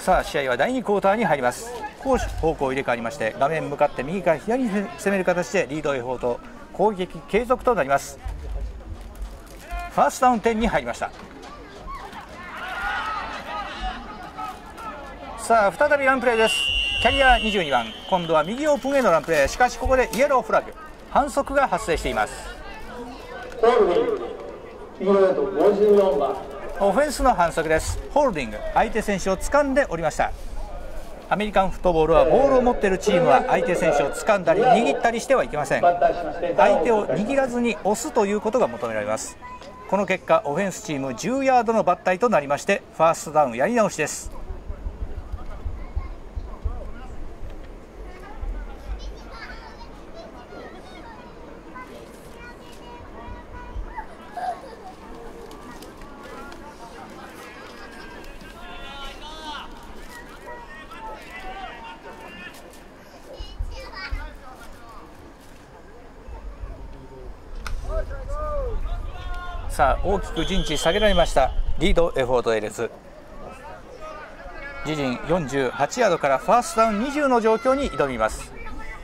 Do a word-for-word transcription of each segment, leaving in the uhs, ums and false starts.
さあ試合はだいにクォーターに入ります。攻守方向入れ替わりまして、画面向かって右から左に攻める形でリードエフォート、攻撃継続となります。ファーストダウン点に入りました。さあ再びランプレーです。キャリアにじゅうにばん、今度は右オープンへのランプレー。しかしここでイエローフラッグ、反則が発生しています。オフェンスの反則です。ホールディング、相手選手を掴んでおりました。アメリカンフットボールはボールを持っているチームは相手選手を掴んだり握ったりしてはいけません。相手を握らずに押すということが求められます。この結果オフェンスチームじゅうヤードの抜体となりまして、ファーストダウンやり直しです。さあ大きく陣地下げられました。リードエフォートエールズ、自陣よんじゅうはちヤードからファーストダウンにじゅうの状況に挑みます。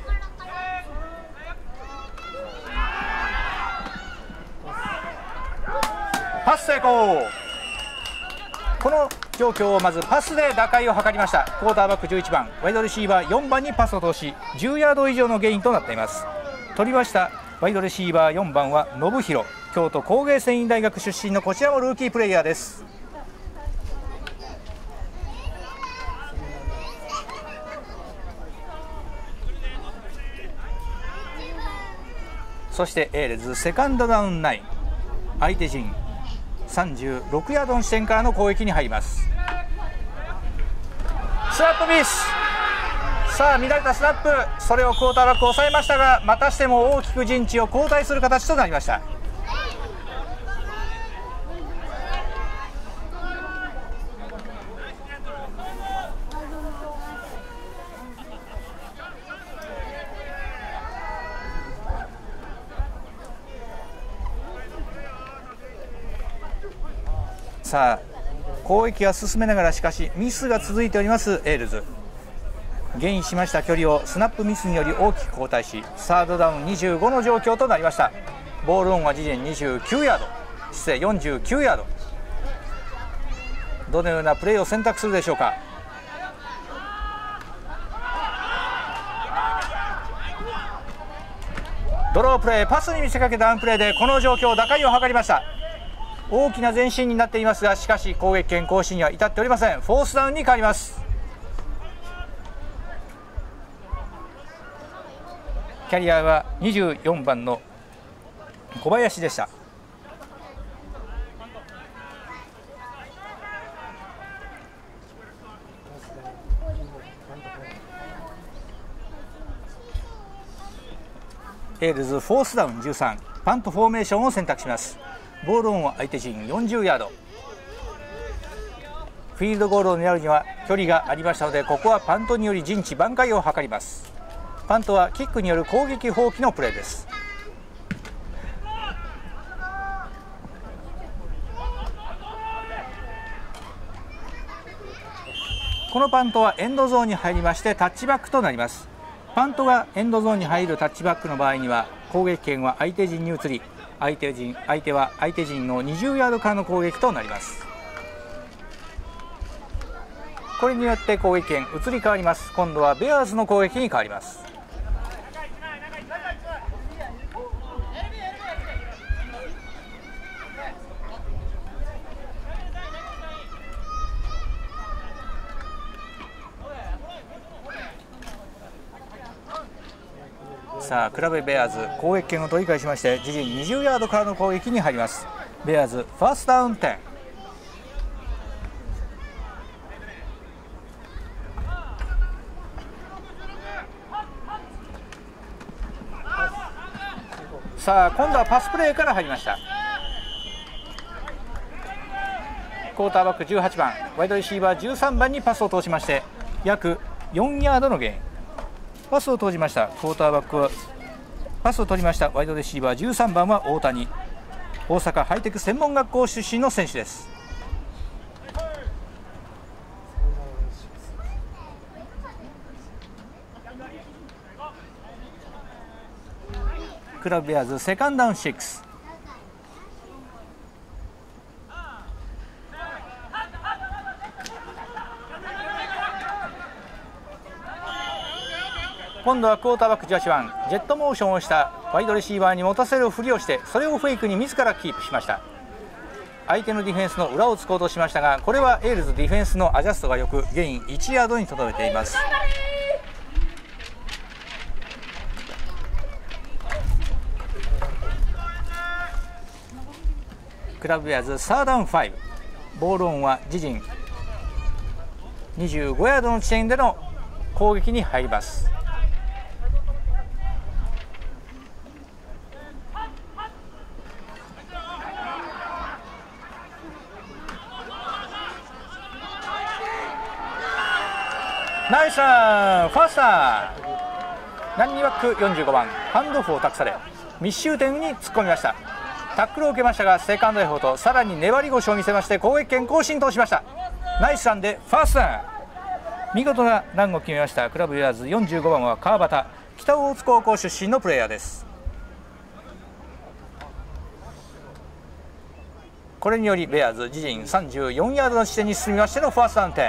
パス成功。この状況をまずパスで打開を図りました。クォーターバックじゅういちばん、ワイドレシーバーよんばんにパスを通しじゅうヤード以上のゲインとなっています。取りましたワイドレシーバーよんばんは信弘、京都工芸繊維大学出身のこちらもルーキープレイヤーです。そしてエールズセカンドダウンナイン、相手陣さんじゅうろくヤードの地点からの攻撃に入ります。スナップミス。さあ乱れたスナップ、それをクォーターバック抑えましたが、またしても大きく陣地を後退する形となりました。さあ攻撃は進めながら、しかしミスが続いておりますエールズ。ゲインしました距離をスナップミスにより大きく後退し、サードダウンにじゅうごの状況となりました。ボールオンは自陣にじゅうきゅうヤード、失礼よんじゅうきゅうヤード。どのようなプレーを選択するでしょうか。ドロープレー、パスに見せかけたダウンプレーでこの状況打開を図りました。大きな前進になっていますが、しかし攻撃権行使には至っておりません。フォースダウンに変わります。キャリアはにじゅうよんばんの小林でした。エールズフォースダウンじゅうさん、パントフォーメーションを選択します。ボールオンは相手陣よんじゅうヤード。フィールドゴールを狙うには距離がありましたので、ここはパントにより陣地挽回を図ります。パントはキックによる攻撃放棄のプレーです。このパントはエンドゾーンに入りましてタッチバックとなります。パントがエンドゾーンに入るタッチバックの場合には、攻撃権は相手陣に移り、相手陣相手は相手陣のにじゅうヤードからの攻撃となります。これによって攻撃権移り変わります。今度はベアーズの攻撃に変わります。さあクラブベアーズ攻撃権を取り返しまして、自陣にじゅうヤードからの攻撃に入ります。ベアーズファーストダウン点。さあ今度はパスプレーから入りました。クォーターバックじゅうはちばん、ワイドレシーバーじゅうさんばんにパスを通しまして、約よんヤードのゲイン。パスを通りましたクォーターバックはパスを取りましたワイドレシーバーじゅうさんばんは大谷、大阪ハイテク専門学校出身の選手です。 クラブベアーズセカンドダウンろく。今度はクォーターバックじゅうはちばん、ジェットモーションをしたワイドレシーバーに持たせるふりをして、それをフェイクに自らキープしました。相手のディフェンスの裏を突こうとしましたが、これはエールズディフェンスのアジャストがよく、ゲインいちヤードにとどめています。クラブベアーズサードダウンご、ボールオンは自陣にじゅうごヤードの地点での攻撃に入ります。ナイスラン、ファースター、ランニングバックよんじゅうごばん、ハンドオフを託され密集点に突っ込みました。タックルを受けましたが、セカンドエフォート、さらに粘り腰を見せまして攻撃権更新としました。ナイスランでファーストダウン、見事なランを決めました。クラブベアーズよんじゅうごばんは川端、北大津高校出身のプレーヤーです。これによりベアーズ自陣さんじゅうよんヤードの地点に進みましてのファーストダウン点。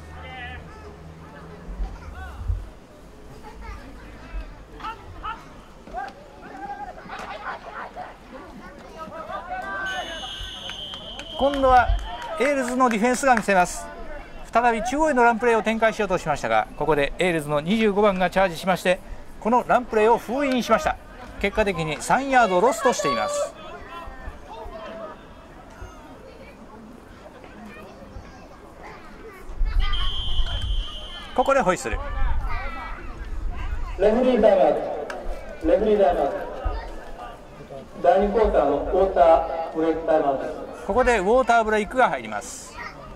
今度はエールズのディフェンスが見せます。再び中央へのランプレーを展開しようとしましたが、ここでエールズのにじゅうごばんがチャージしまして、このランプレーを封印しました。結果的にさんヤードロストしています。ここでホイッスル。 レフリータイムアウト、レフリータイムアウト、だいにクォーターのウォーターブレイクタイムアウトです。 ここでウォーターブレイクが入ります。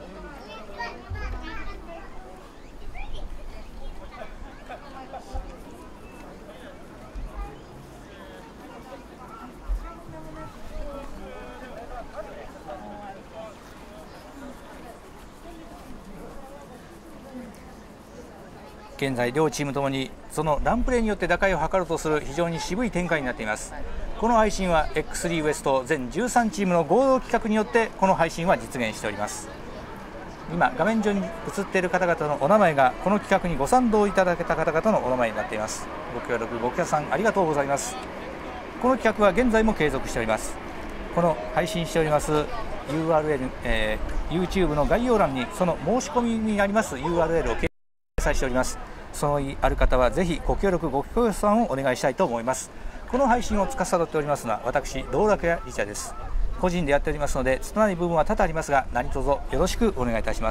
現在両チームともにそのランプレーによって打開を図ろうとする非常に渋い展開になっています。この配信は エックススリー ウエスト全じゅうさんチームの合同企画によってこの配信は実現しております。今画面上に映っている方々のお名前がこの企画にご賛同いただけた方々のお名前になっています。ご協力ご協賛ありがとうございます。この企画は現在も継続しております。この配信しております ユーアールエル、えー、YouTube の概要欄にその申し込みにあります ユーアールエル を掲載しております。そのある方はぜひご協力ご協賛をお願いしたいと思います。この配信を司っておりますのは私道楽屋リチャです。個人でやっておりますので拙い部分は多々ありますが、何卒よろしくお願いいたします。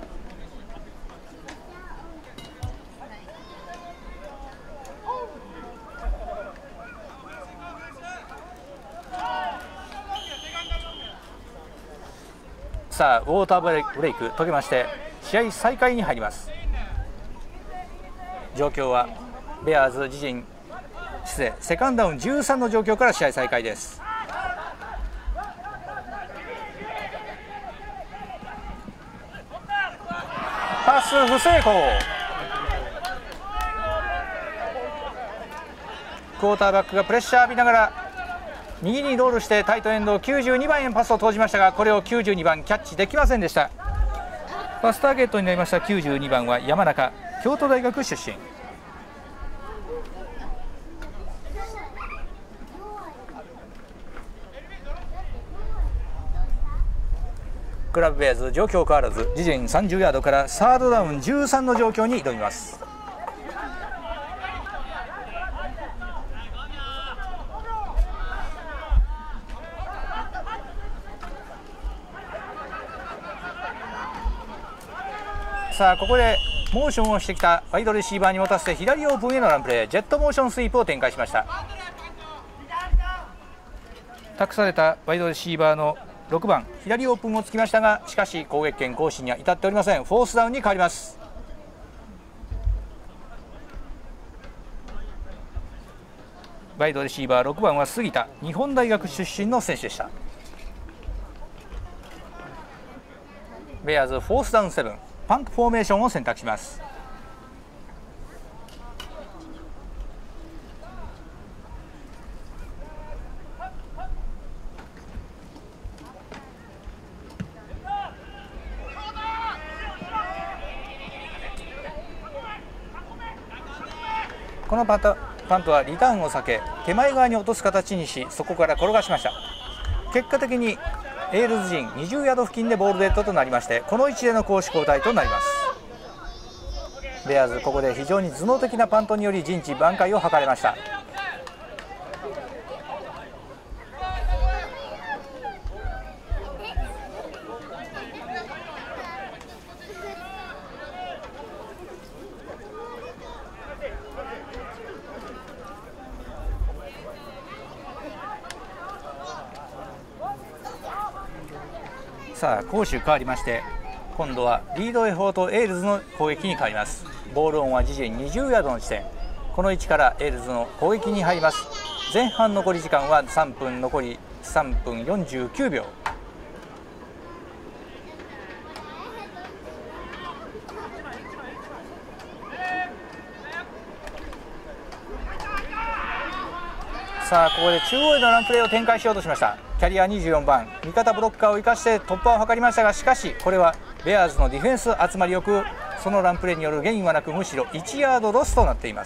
さあウォーターブレイク、ブレイク解けまして試合再開に入ります。状況はベアーズ自陣失礼セカンドダウンじゅうさんの状況から試合再開です。パス不成功。クォーターバックがプレッシャー浴びながら右にロールしてタイトエンドきゅうじゅうにばんへパスを投じましたが、これをきゅうじゅうにばんキャッチできませんでした。パスターゲットになりましたきゅうじゅうにばんは山中、京都大学出身。クラブベアーズ状況変わらず自陣さんじゅうヤードからサードダウンじゅうさんの状況に挑みます。さあここでモーションをしてきたワイドレシーバーに持たせて左オープンへのランプレー、ジェットモーションスイープを展開しました。託されたワイドレシーバーのろくばん左オープンをつきましたが、しかし攻撃権行使には至っておりません。フォースダウンに変わります。ワイドレシーバーろくばんは杉田、日本大学出身の選手でした。ベアーズフォースダウンセブン、パントフォーメーションを選択します。 このパントパントはリターンを避け手前側に落とす形にし、そこから転がしました。結果的にエールズ陣にじゅうヤード付近でボールデッドとなりまして、この位置での攻守交代となります。ベアーズ、ここで非常に頭脳的なパントにより陣地挽回を図れました。さあ攻守変わりまして、今度はリードエフォートエールズの攻撃に変わります。ボールオンは自陣にじゅうヤードの地点、この位置からエールズの攻撃に入ります。前半残り時間はさんぷん、残りさんぷんよんじゅうきゅうびょう。さあここで中央へのランプレーを展開しようとしました。キャリアにじゅうよんばん、味方ブロッカーを生かして突破を図りましたが、しかしこれはベアーズのディフェンス集まりよく、そのランプレーによるゲインはなく、むしろいちヤードロスとなっています。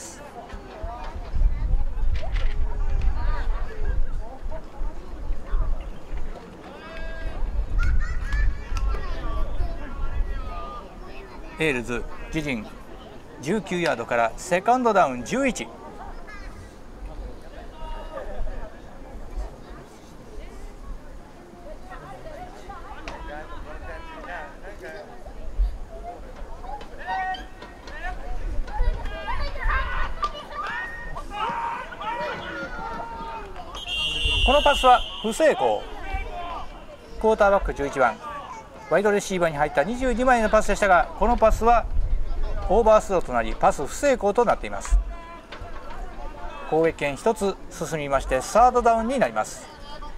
エールズ自陣じゅうきゅうヤードからセカンドダウンじゅういち。このパスは不成功。クォーターバックじゅういちばん、ワイドレシーバーに入ったにじゅうにまいのパスでしたが、このパスはオーバースローとなりパス不成功となっています。攻撃権ひとつ進みましてサードダウンになります。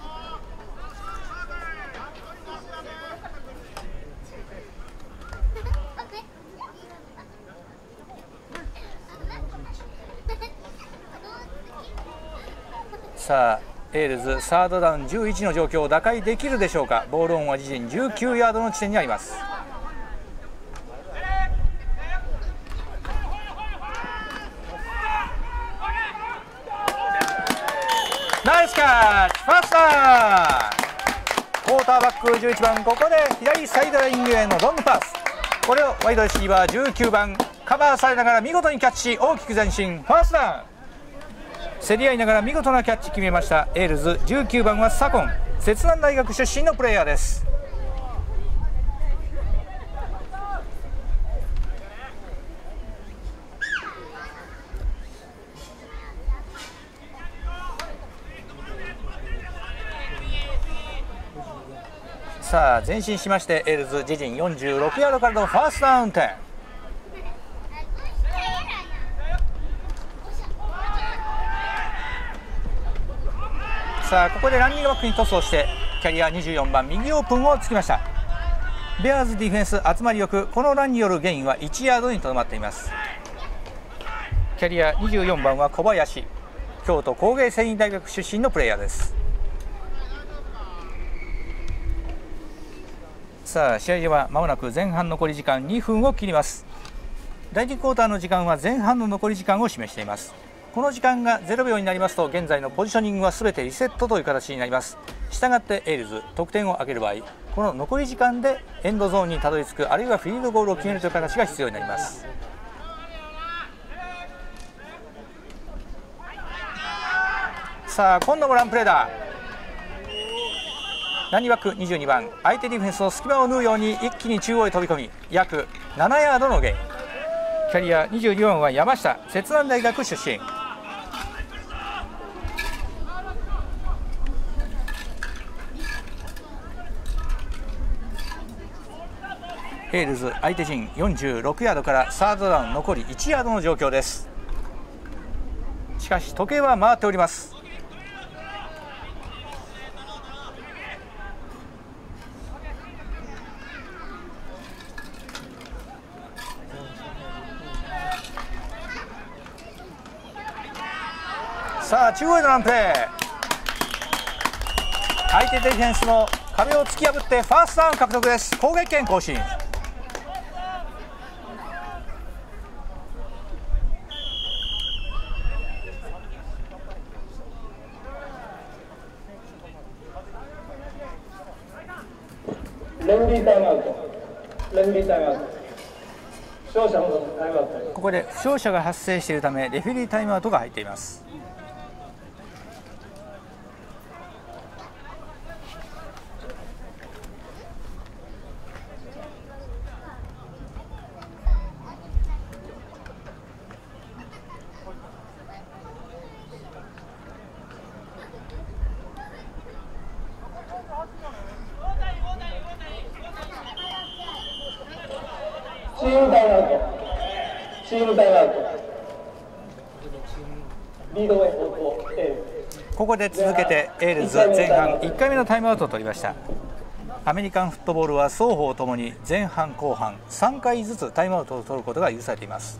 さあエールズサードダウンじゅういちの状況を打開できるでしょうか。ボールオンは自陣じゅうきゅうヤードの地点にあります。ナイスキャッチ、ファーストダウン。クォーターバックじゅういちばん、ここで左サイドラインへのロングパス、これをワイドレシーバーじゅうきゅうばんカバーされながら見事にキャッチし、大きく前進、ファーストダウン。競り合いながら見事なキャッチ決めましたエールズ。じゅうきゅうばんは左近、摂南大学出身のプレーヤーです。さあ前進しましてエールズ自陣よんじゅうろくヤードからのファーストダウン点。さあここでランニングバックにトスをしてキャリアにじゅうよんばん右オープンをつきました。ベアーズディフェンス集まりよく、このランによるゲインはいちヤードにとどまっています。キャリアにじゅうよんばんは小林、京都工芸繊維大学出身のプレーヤーです。さあ試合ではまもなく前半残り時間にふんを切ります。だいにクォーターの時間は前半の残り時間を示しています。この時間がゼロびょうになりますと、現在のポジショニングはすべてリセットという形になります。したがってエールズ得点を挙げる場合、この残り時間でエンドゾーンにたどり着く、あるいはフィールドゴールを決めるという形が必要になります。さあ今度もランプレーだ。ランニングバックにじゅうにばん、相手ディフェンスの隙間を縫うように一気に中央へ飛び込み、約ななヤードのゲイン。キャリアにじゅうにばんは山下、摂南大学出身。エールズ相手陣よんじゅうろくヤードからサードダウン残りいちヤードの状況です。しかし時計は回っております。さあ中央へのランプレー、相手ディフェンスの壁を突き破ってファーストダウン獲得です。攻撃権更新。 レフェリータイムアウト。レフェリータイムアウト。負傷者のタイムアウト。 ここで負傷者が発生しているためレフェリータイムアウトが入っています。 チームタイムアウト。チームタイムアウト。リードウェイ方向エール。 ここで続けてエールズ前半いっかいめのタイムアウトを取りました。アメリカンフットボールは双方ともに前半後半さんかいずつタイムアウトを取ることが許されています。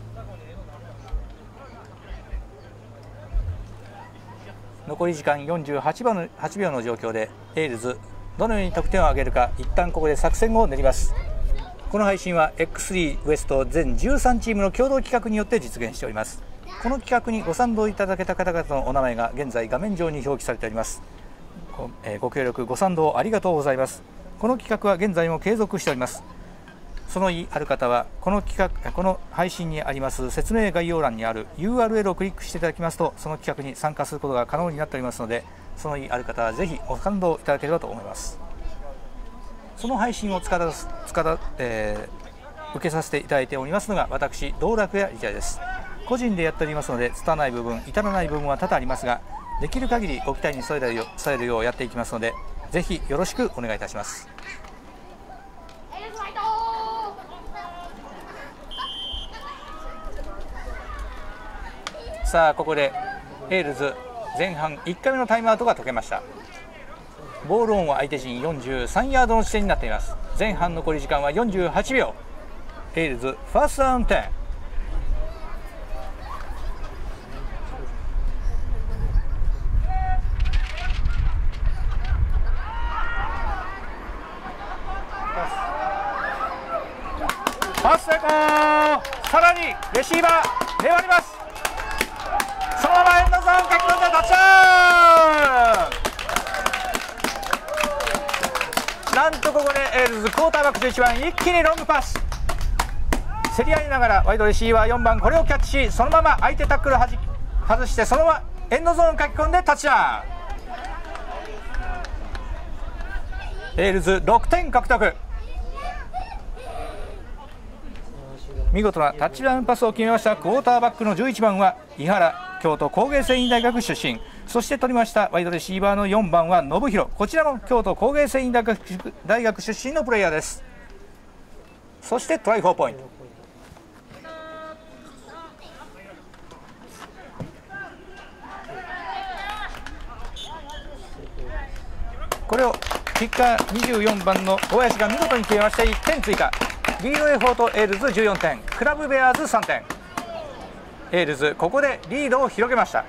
残り時間よんじゅうはちびょうの状況でエールズどのように得点を挙げるか、一旦ここで作戦を練ります。この配信は エックススリー ウエスト全じゅうさんチームの共同企画によって実現しております。この企画にご賛同いただけた方々のお名前が現在画面上に表記されております。ご、えー、ご協力ご賛同ありがとうございます。この企画は現在も継続しております。その意ある方はこの企画この配信にあります説明概要欄にある ユーアールエル をクリックしていただきますと、その企画に参加することが可能になっておりますので、その意ある方はぜひご賛同いただければと思います。その配信を使だ使だ、えー、受けさせていただいておりますのが私、道楽やリチャです。個人でやっておりますので、拙ない部分至らない部分は多々ありますが、できる限りご期待に添えるよう、添えるようやっていきますので、ぜひよろしくお願いいたします。さあここでエールズ前半いっかいめのタイムアウトが解けました。ボールオンは相手陣よんじゅうさんヤードの地点になっています。前半残り時間はよんじゅうはちびょう。エールズファーストダウンじゅう。パス成功。さらにレシーバー粘ります。そのままエンドゾーン書き込んでタッチダウン。なんとここでエールズクォーターバックじゅういちばん一気にロングパス、競り合いながらワイドレシーバーよんばんこれをキャッチし、そのまま相手タックルはじ外して、そのままエンドゾーン書き込んでタッチダウン。エールズろくてん獲得。見事なタッチダウンパスを決めましたクォーターバックのじゅういちばんは井原、京都工芸繊維大学出身。そして取りましたワイドレシーバーのよんばんは信弘、こちらも京都工芸繊維大学大学出身のプレイヤーです。そしてトライフォーポイント。これをキッカーにじゅうよんばんの大林が見事に決めましていってん追加。リードエフォートエールズじゅうよんてん、クラブベアーズさんてん。エールズここでリードを広げました。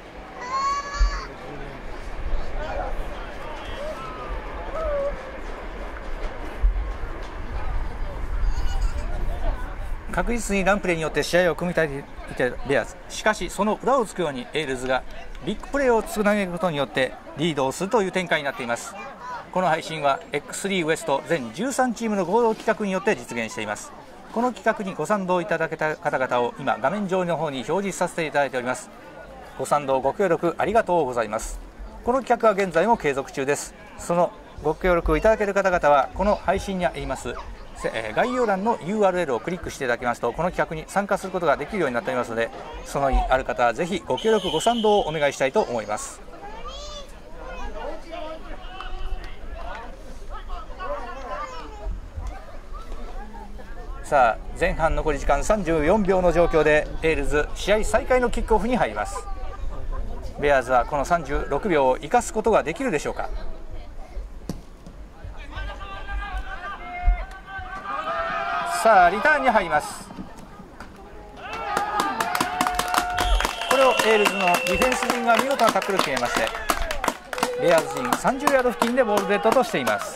確実にランプレーによって試合を組み立てていたベアーズ、しかしその裏をつくようにエールズがビッグプレーをつなげることによってリードをするという展開になっています。この配信は エックススリー ウエスト全じゅうさんチームの合同企画によって実現しています。この企画にご賛同いただけた方々を今画面上の方に表示させていただいております。ご賛同ご協力ありがとうございます。この企画は現在も継続中です。そのご協力いただける方々はこの配信にあります概要欄の ユーアールエル をクリックしていただきますと、この企画に参加することができるようになっておりますので、その意ある方はぜひご協力ご賛同をお願いしたいと思います。さあ前半残り時間さんじゅうよんびょうの状況でエールズ試合再開のキックオフに入ります。ベアーズはこのさんじゅうろくびょうを生かすことができるでしょうか。さあリターンに入ります。これをエールズのディフェンス陣が見事なタックルを決めまして、ベアーズ陣さんじゅうヤード付近でボールデッドとしています。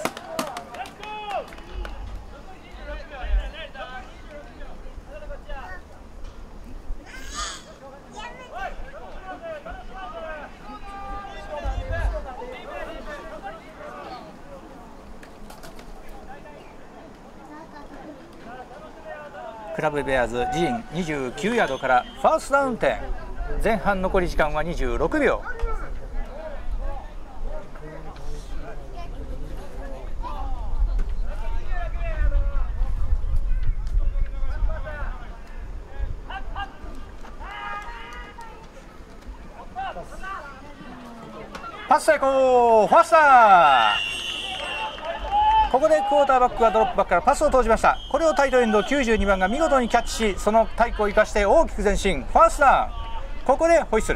クラブベアーズ自陣にじゅうきゅうヤードからファーストダウン点、前半残り時間はにじゅうろくびょう。パス成功、ファースター。ここでクォーターバックがドロップバックからパスを投じました。これをタイトエンドきゅうじゅうにばんが見事にキャッチし、その体力を生かして大きく前進、ファーストダウン。ここでホイッスル。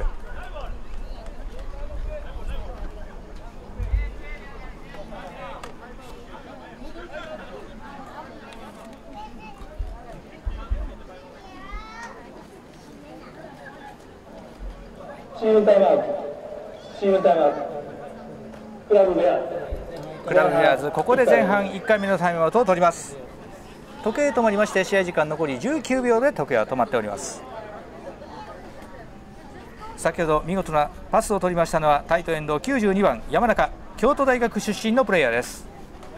チームタイムアウト、チームタイムアウト、クラブベアーズクラブベアーズ、ここで前半いっかいめのタイムアウトを取ります。時計止まりまして、試合時間残りじゅうきゅうびょうで時計は止まっております。先ほど見事なパスを取りましたのはタイトエンドきゅうじゅうにばん山中、京都大学出身のプレイヤーです。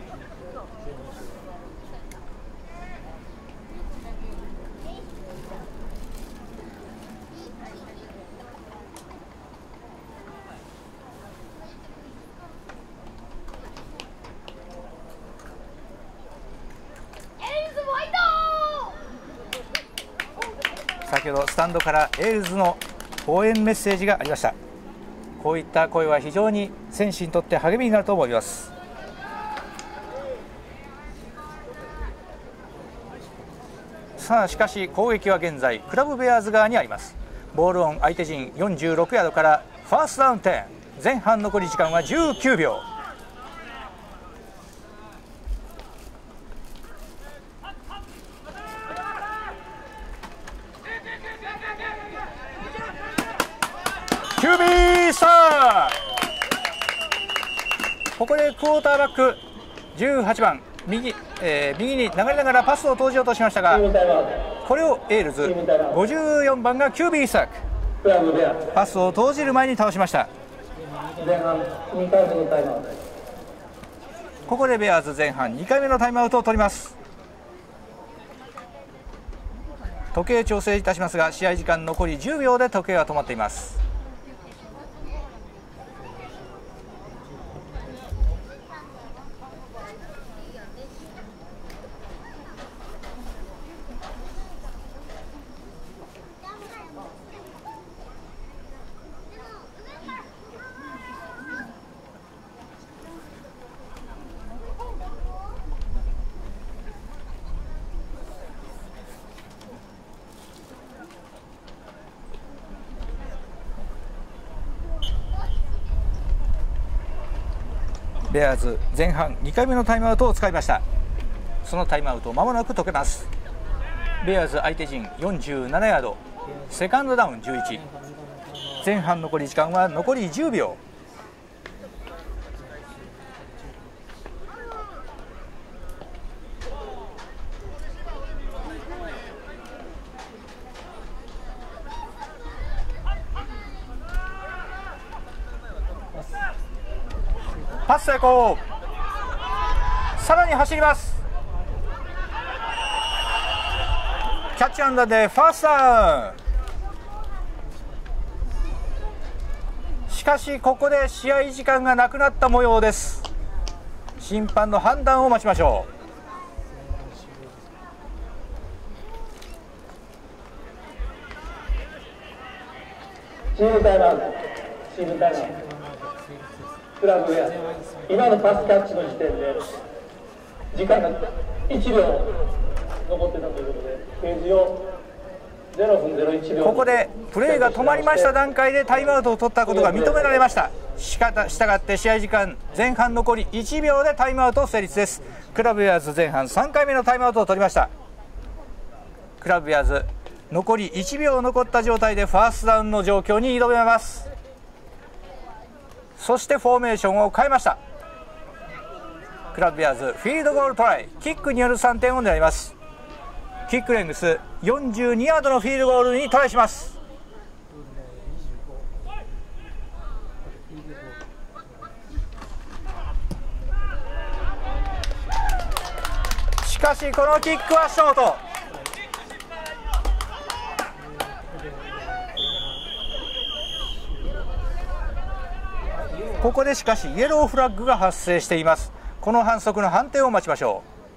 先ほどスタンドからエールズの応援メッセージがありました。こういった声は非常に選手にとって励みになると思います。さあしかし攻撃は現在クラブベアーズ側にあります。ボールオン相手陣よんじゅうろくヤードからファーストダウン点、前半残り時間はじゅうきゅうびょう。キュービースター。ここでクォーターバックじゅうはちばん右、えー、右に流れながらパスを投じようとしましたが、これをエールズごじゅうよんばんがキュービースターク、パスを投じる前に倒しました。ここでベアーズ前半にかいめのタイムアウトを取ります。時計調整いたしますが、試合時間残りじゅうびょうで時計は止まっています。ベアーズ前半にかいめのタイムアウトを使いました。そのタイムアウトまもなく解けます。ベアーズ相手陣よんじゅうななヤード、セカンドダウンじゅういち、前半残り時間は残りじゅうびょう。パス成功、さらに走ります。キャッチアンダーでファーストダウン。しかしここで試合時間がなくなった模様です。審判の判断を待ちましょう。チームタイムアウト、チームタイムアウト、クラブウェア、今のパスキャッチの時点で時間がいちびょう残ってたということで、ページをゼロふんゼロいちびょう。 ここでプレーが止まりました段階でタイムアウトを取ったことが認められました。しかたしたがって試合時間前半残りいちびょうでタイムアウト成立です。クラブウェアーズ前半さんかいめのタイムアウトを取りました。クラブウェアーズ残りいちびょう残った状態でファーストダウンの状況に挑めます。そしてフォーメーションを変えました。クラブベアーズフィールドゴールトライ、キックによるさんてんを狙います。キックレングスよんじゅうにヤードのフィールドゴールにトライします。しかしこのキックはショート。 ここでしかしイエローフラッグが発生しています。この反則の判定を待ちましょう。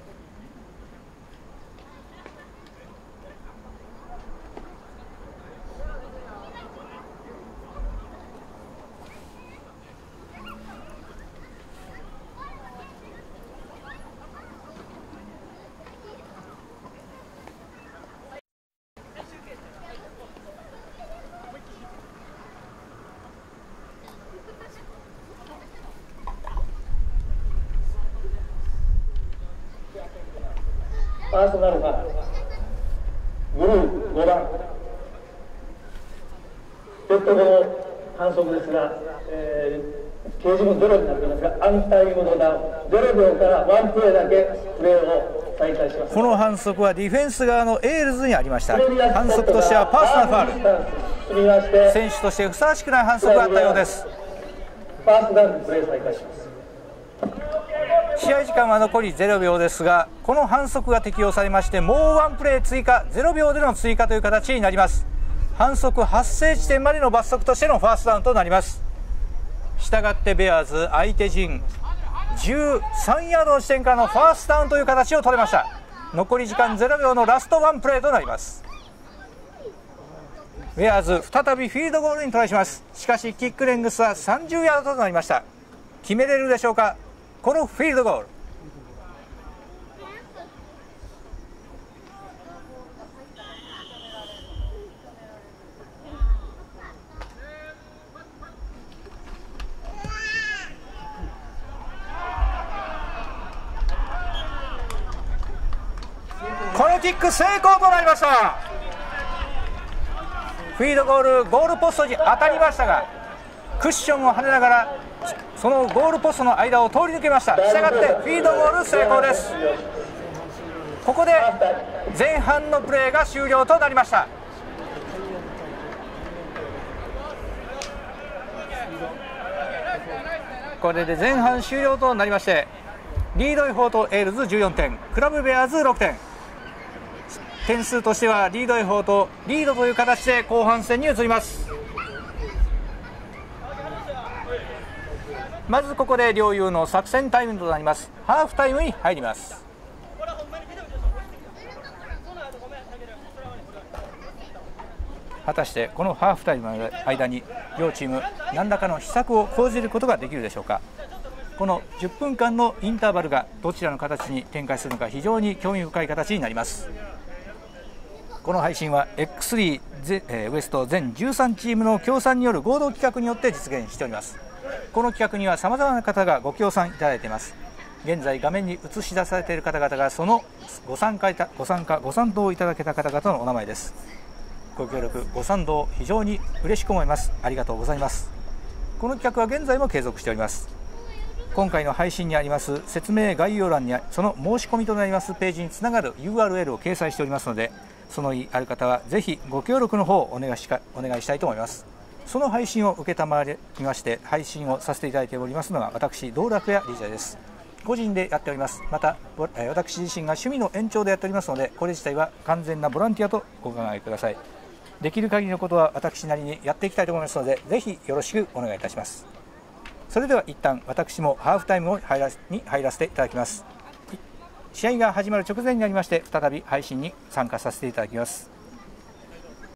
パーソナルファウル、ブルーごばん、ペット後の反則ですが、えー、掲示もゼロになっていますが、アンタイムのダウン、ゼロびょうからワンプレーだけプレーを再開します。 この反則はディフェンス側のエールズにありました。反則としてはパーソナルファウル、選手としてふさわしくない反則があったようです。 ファーストダウンでプレー再開します。 試合時間は残りゼロびょうですが、この反則が適用されまして、もうワンプレー追加、ゼロびょうでの追加という形になります。反則発生地点までの罰則としてのファーストダウンとなります。したがってベアーズ相手陣じゅうさんヤードの地点からのファーストダウンという形を取れました。残り時間ゼロびょうのラストワンプレーとなります。ベアーズ再びフィールドゴールにトライします。しかしキックレングスはさんじゅうヤードとなりました。決めれるでしょうか、このフィールドゴール。このキック成功となりました。フィールドゴール、ゴールポストに当たりましたが、クッションを跳ねながらそのゴールポストの間を通り抜けました。したがってフィールドゴール成功です。ここで前半のプレーが終了となりました。これで前半終了となりまして、リードイフォートエールズじゅうよんてん、クラブベアーズろくてん、点数としてはリードイフォートリードという形で後半戦に移ります。まずここで両雄の作戦タイムとなります。ハーフタイムに入ります。果たしてこのハーフタイムの間に両チーム何らかの秘策を講じることができるでしょうか。このじゅっぷんかんのインターバルがどちらの形に展開するのか、非常に興味深い形になります。この配信は エックススリー ウエスト全じゅうさんチームの協賛による合同企画によって実現しております。この企画にはさまざまな方がご協賛いただいています。現在画面に映し出されている方々がそのご参加いたご参加ご賛同いただけた方々のお名前です。ご協力ご賛同非常に嬉しく思います。ありがとうございます。この企画は現在も継続しております。今回の配信にあります説明概要欄にその申し込みとなりますページにつながる ユーアールエル を掲載しておりますので、その意ある方はぜひご協力の方をお願いしかお願いしたいと思います。その配信を承りまして配信をさせていただいておりますのが私道楽屋 ディージェー です。個人でやっております。また私自身が趣味の延長でやっておりますので、これ自体は完全なボランティアとご考えください。できる限りのことは私なりにやっていきたいと思いますので、ぜひよろしくお願いいたします。それでは一旦私もハーフタイムを入らに入らせていただきます。試合が始まる直前になりまして、再び配信に参加させていただきます。